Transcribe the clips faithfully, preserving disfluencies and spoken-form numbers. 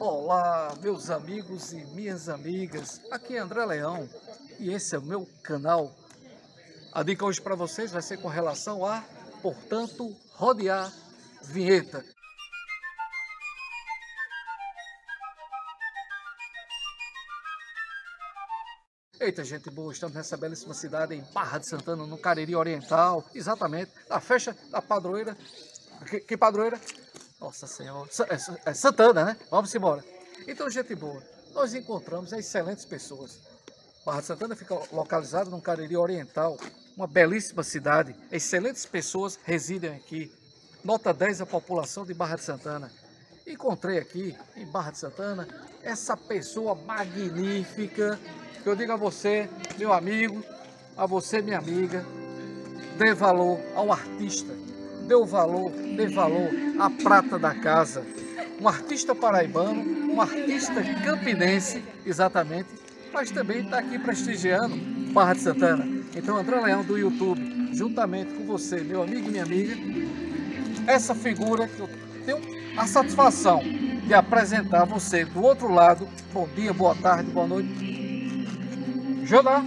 Olá, meus amigos e minhas amigas, aqui é André Leão e esse é o meu canal. A dica hoje para vocês vai ser com relação a, portanto, rodear vinheta. Eita, gente boa, estamos nessa belíssima cidade em Barra de Santana, no Cariri Oriental, exatamente, na festa da padroeira. Que, que padroeira? Nossa Senhora, é Santana, né? Vamos embora. Então, gente boa, nós encontramos excelentes pessoas. Barra de Santana fica localizada no Cariri Oriental, uma belíssima cidade. Excelentes pessoas residem aqui. Nota dez a população de Barra de Santana. Encontrei aqui, em Barra de Santana, essa pessoa magnífica. Eu digo a você, meu amigo, a você, minha amiga, dê valor ao artista. Dê o valor, dê valor à prata da casa. Um artista paraibano, um artista campinense, exatamente, mas também está aqui prestigiando Barra de Santana. Então, André Leão do YouTube, juntamente com você, meu amigo e minha amiga, essa figura que eu tenho a satisfação de apresentar a você do outro lado. Bom dia, boa tarde, boa noite. Jodá.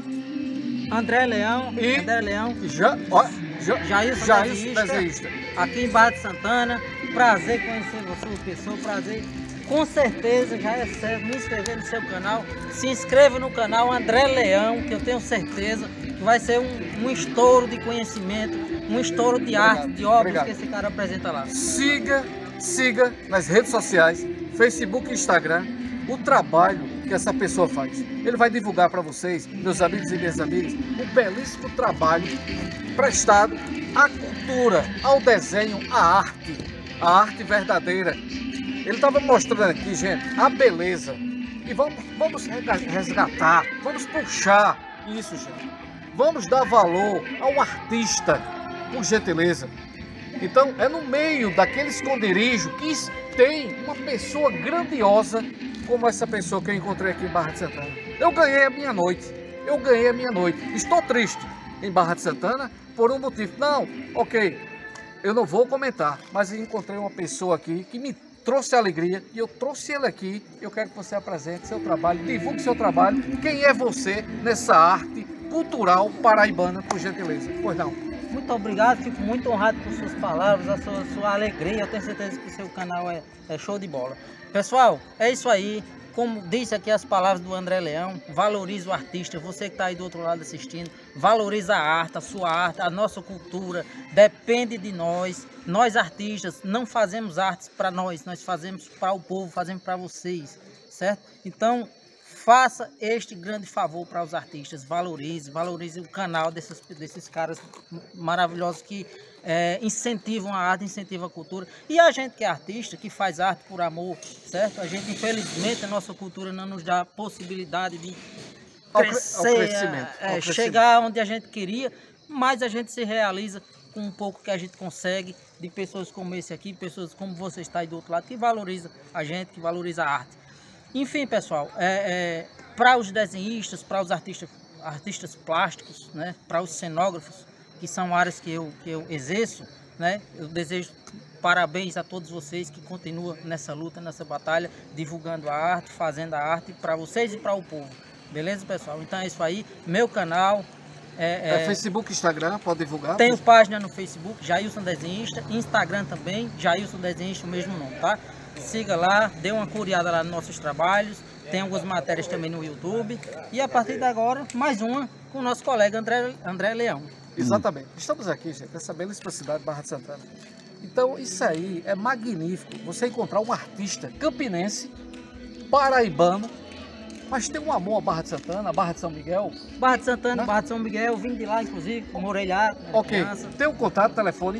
André Leão e André Leão. Já, ó, já, Jailson, Jailson desenhista, desenhista. Aqui em Barra de Santana. Prazer conhecer você, pessoa, prazer. Com certeza já é certo me inscrever no seu canal. Se inscreva no canal André Leão, que eu tenho certeza que vai ser um, um estouro de conhecimento, um estouro de Obrigado, arte, de obras obrigado. que esse cara apresenta lá. Siga, siga nas redes sociais, Facebook e Instagram, o trabalho que essa pessoa faz. Ele vai divulgar para vocês, meus amigos e minhas amigas, um belíssimo trabalho prestado à cultura, ao desenho, à arte, à arte verdadeira. Ele estava mostrando aqui, gente, a beleza. E vamos, vamos resgatar, vamos puxar isso, gente. Vamos dar valor ao artista, por gentileza. Então, é no meio daquele esconderijo que tem uma pessoa grandiosa como essa pessoa que eu encontrei aqui em Barra de Santana. Eu ganhei a minha noite, eu ganhei a minha noite. Estou triste em Barra de Santana por um motivo. Não, ok, eu não vou comentar, mas eu encontrei uma pessoa aqui que me trouxe alegria e eu trouxe ele aqui. Eu quero que você apresente seu trabalho, divulgue seu trabalho. Quem é você nessa arte cultural paraibana, por gentileza? Pois não. Muito obrigado, fico muito honrado por suas palavras, a sua, sua alegria. Eu tenho certeza que o seu canal é, é show de bola. Pessoal, é isso aí. Como disse aqui as palavras do André Leão, valorize o artista. Você que está aí do outro lado assistindo, valorize a arte, a sua arte, a nossa cultura. Depende de nós. Nós artistas não fazemos artes para nós, nós fazemos para o povo, fazemos para vocês, certo? Então, faça este grande favor para os artistas, valorize, valorize o canal desses, desses caras maravilhosos que é, incentivam a arte, incentivam a cultura. E a gente que é artista, que faz arte por amor, certo? A gente, infelizmente, a nossa cultura não nos dá a possibilidade de crescer, ao crescimento, ao é, crescimento. chegar onde a gente queria, mas a gente se realiza com um pouco que a gente consegue de pessoas como esse aqui, pessoas como você está aí do outro lado, que valoriza a gente, que valoriza a arte. Enfim, pessoal, é, é, para os desenhistas, para os artistas, artistas plásticos, né, para os cenógrafos, que são áreas que eu, que eu exerço, né, eu desejo parabéns a todos vocês que continuam nessa luta, nessa batalha, divulgando a arte, fazendo a arte para vocês e para o povo. Beleza, pessoal? Então é isso aí, meu canal. É, é, Facebook, Instagram, pode divulgar? Tenho página no Facebook, Jailson Desenhista, Instagram também, Jailson Desenhista, o mesmo nome, tá? Siga lá, dê uma curiada lá nos nossos trabalhos, tem algumas matérias também no YouTube. E a partir de agora, mais uma com o nosso colega André, André Leão. Exatamente. Estamos aqui, gente, nessa belíssima cidade, Barra de Santana. Então, isso aí é magnífico. Você encontrar um artista campinense, paraibano, mas tem um amor a Barra de Santana, a Barra de São Miguel. Barra de Santana, né? Barra de São Miguel, vim de lá, inclusive, morei lá. Ok. Criança. Tem um contato, telefone?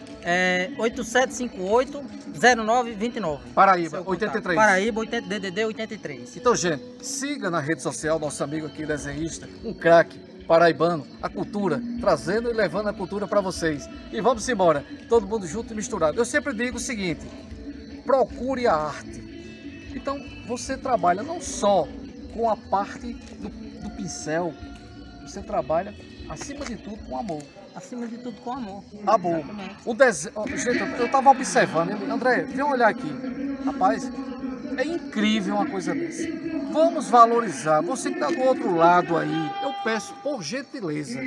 É oito sete cinco oito, zero nove dois nove. Paraíba, oitenta e três. Paraíba, D D D oitenta e três. Então, gente, siga na rede social nosso amigo aqui, desenhista, um craque paraibano, a cultura, trazendo e levando a cultura para vocês. E vamos embora, todo mundo junto e misturado. Eu sempre digo o seguinte, procure a arte. Então, você trabalha não só com a parte do, do pincel, você trabalha, acima de tudo, com amor. Acima de tudo, com amor. Amor. O desenho, gente, eu estava observando, ele, André, vem olhar aqui. Rapaz, É incrível uma coisa dessa. Vamos valorizar. Você que está do outro lado aí, eu peço por gentileza,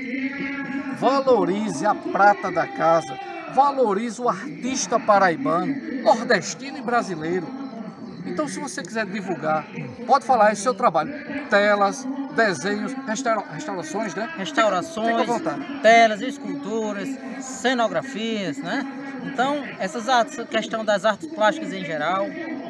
valorize a prata da casa, valorize o artista paraibano, nordestino e brasileiro. Então, se você quiser divulgar, pode falar, é seu trabalho. Telas, desenhos, restaura, restaurações, né? Restaurações, Fica à vontade. telas, esculturas, cenografias, né? Então, essas artes, questão das artes plásticas em geral,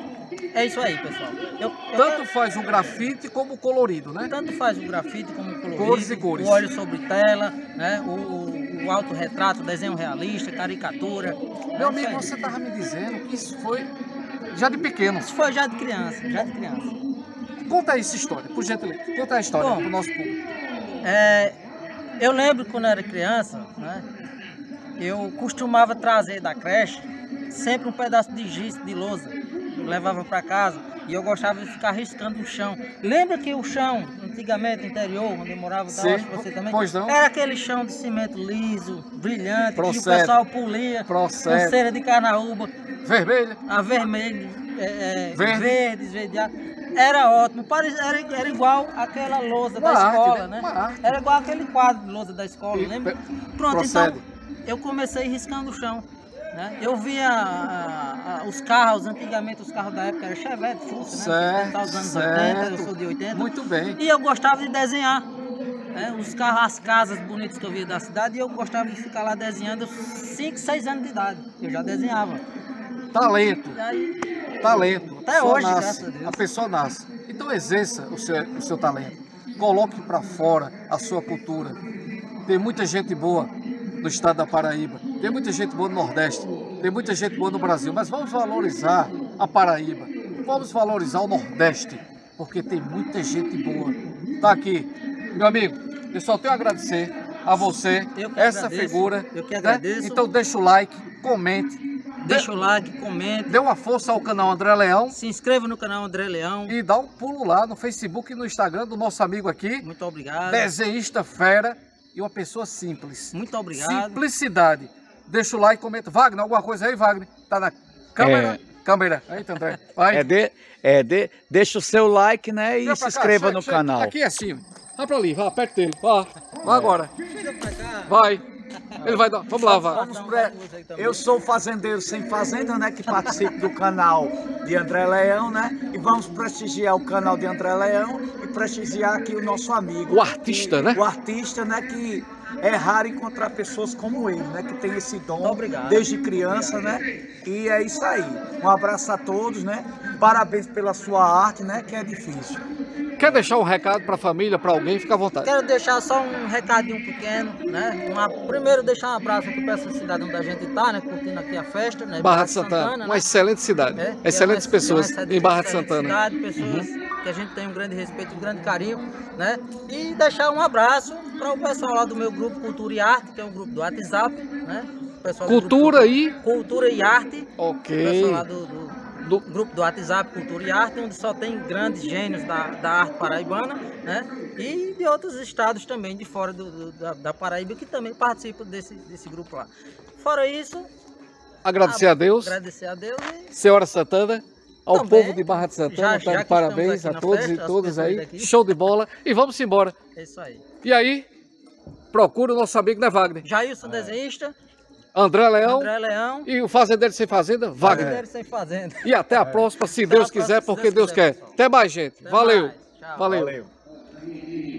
é isso aí, pessoal. Eu, eu Tanto quero... faz o grafite como o colorido, né? Tanto faz o grafite como o colorido, Cores e cores. o óleo sobre tela, né? o, o, o autorretrato, desenho realista, caricatura. Meu amigo, você estava me dizendo que isso foi já de pequeno. Isso foi já de criança, já de criança. Conta aí essa história, por gentileza. Conta a história para o nosso público. É, eu lembro quando eu era criança, né? Eu costumava trazer da creche sempre um pedaço de giz, de lousa. Eu levava para casa e eu gostava de ficar riscando o chão. Lembra que o chão, antigamente, interior, onde eu morava, Sim, acho que você também, pois não. era aquele chão de cimento liso, brilhante, Procede. que o pessoal polia Procede. com cera de carnaúba, Vermelha. a vermelho, é, é, Verde. verde, esverdeado. Era ótimo, parecia, era, era igual aquela lousa Uma da arte, escola, né? né? Uma arte. Era igual aquele quadro de lousa da escola, E lembra? pe- Pronto, procede. então eu comecei riscando o chão. Né? Eu via a, a, os carros, antigamente os carros da época eram Chevette, Fusca, né? Certo, Dos anos oitenta, eu certo. sou de oitenta. Muito bem. E eu gostava de desenhar. Né? Os carros, as casas bonitas que eu via da cidade, e eu gostava de ficar lá desenhando cinco, seis anos de idade. Eu já desenhava. Talento. E aí, Talento. Até A pessoa hoje, nasce, graças a Deus. a pessoa nasce. Então exerça o seu, o seu talento. Coloque para fora a sua cultura. Tem muita gente boa no estado da Paraíba. Tem muita gente boa no Nordeste. Tem muita gente boa no Brasil. Mas vamos valorizar a Paraíba. Vamos valorizar o Nordeste. Porque tem muita gente boa. Tá aqui. Meu amigo, eu só tenho a agradecer a você, Eu que essa agradeço. figura. Eu que né? agradeço. Então deixa o like, comente. deixa o like, comente, Dê uma força ao canal André Leão se inscreva no canal André Leão. e dá um pulo lá no Facebook e no Instagram do nosso amigo aqui, Muito obrigado. desenhista fera e uma pessoa simples. Muito obrigado. Simplicidade. Deixa o like, comenta. Wagner, alguma coisa aí, Wagner? Tá na câmera? É. Câmera. Eita, André. Vai. É, de, é de, deixa o seu like, né? E Chega se pra cá, inscreva chega, no chega. canal. Aqui é assim. Vai pra ali, vai, perto dele. Vá, vai agora. Chega pra cá. Vai. Ele vai dar. Vamos lá, Wagner. Vamos Vamos pra- pra... Eu sou o fazendeiro sem fazenda, né? Que participo do canal de André Leão, né? E vamos prestigiar o canal de André Leão e prestigiar aqui o nosso amigo. O artista, né? O artista, né? Que é raro encontrar pessoas como ele, né? Que tem esse dom Muito obrigado. desde criança, né? E é isso aí. Um abraço a todos, né? Parabéns pela sua arte, né? Que é difícil. Quer deixar um recado pra família, pra alguém? Fica à vontade. Quero deixar só um recadinho pequeno, né? Uma, primeiro deixar um abraço aqui para essa cidade onde a gente tá, né? Curtindo aqui a festa, né? Barra de Santana, uma né? excelente cidade. É, que Excelentes é uma- pessoas uma em Barra de excelente Santana. Cidade, pessoas que a gente tem um grande respeito, um grande carinho, né? E deixar um abraço para o pessoal lá do meu grupo Cultura e Arte, que é um grupo do WhatsApp, né? O pessoal do Cultura grupo e... Cultura e Arte, o Ok. pessoal lá do, do Do... grupo do WhatsApp Cultura e Arte, onde só tem grandes gênios da, da arte paraibana, né? E de outros estados também, de fora do, do- da, da Paraíba, que também participam desse, desse grupo lá. Fora isso, Agradecer a Deus, agradecer a Deus e Senhora Santana, ao Também, povo de Barra de Santana, já- tá já de que parabéns estamos a aqui na todos festa, e as todas pessoas aí. daqui. Show de bola. E vamos embora. é isso aí. E aí, procura o nosso amigo, né, Wagner? Jailson Desenhista, André Leão André Leão, e o Fazendeiro Sem Fazenda, Wagner. Fazendeiro Sem Fazenda. E até a próxima, se Até a Deus próxima, quiser, se porque Deus Deus quiser, quer. pessoal. Até mais, gente. Até Valeu. mais. Tchau. Valeu. Valeu.